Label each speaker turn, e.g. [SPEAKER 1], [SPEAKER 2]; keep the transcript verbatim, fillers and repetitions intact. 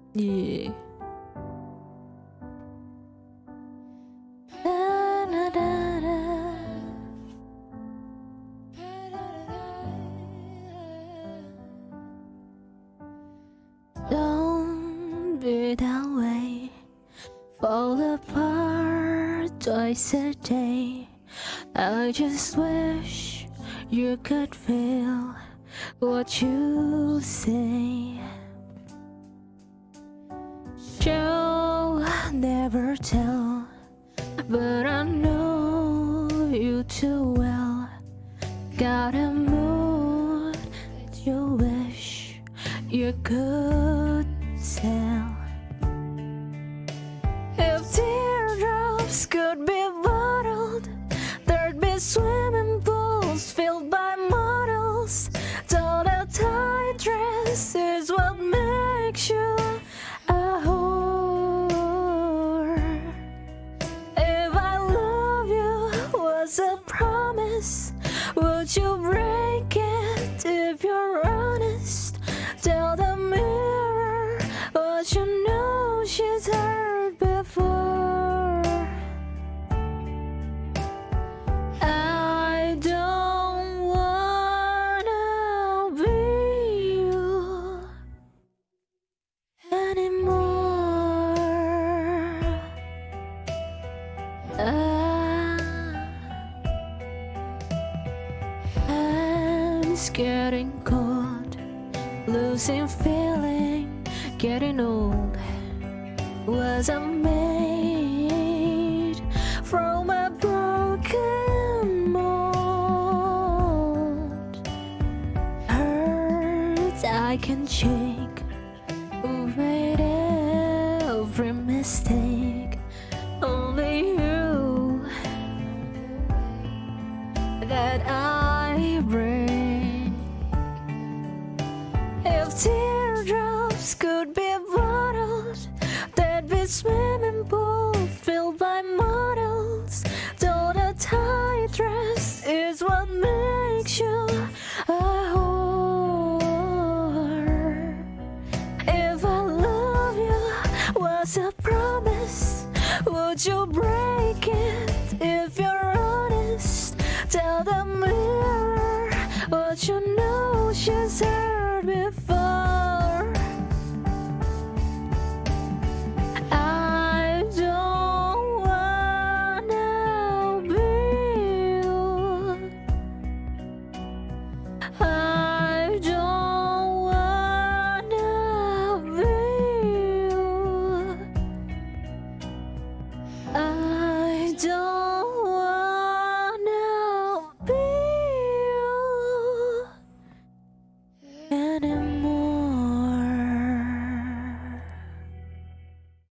[SPEAKER 1] Yeah. Da, da, da, da. Don't be that way. Fall apart twice a day. I just wish you could feel what you say. She'll never tell, but I know you too well. Got a mood that you wish you could sell. If teardrops could be bottled, there'd be swimming pools filled by models. Till the tight dress is what makes you a whore. If I love you was a promise, would you break it if you're honest? Tell the mirror what you know she's heard before. I don't wanna be you anymore. Ah, hands getting cold, losing feeling, getting old. Was I made from a broken mold? Hurt I can shake, who made every mistake? Only you that I break. If teardrops could be bottled, there'd be swimming pools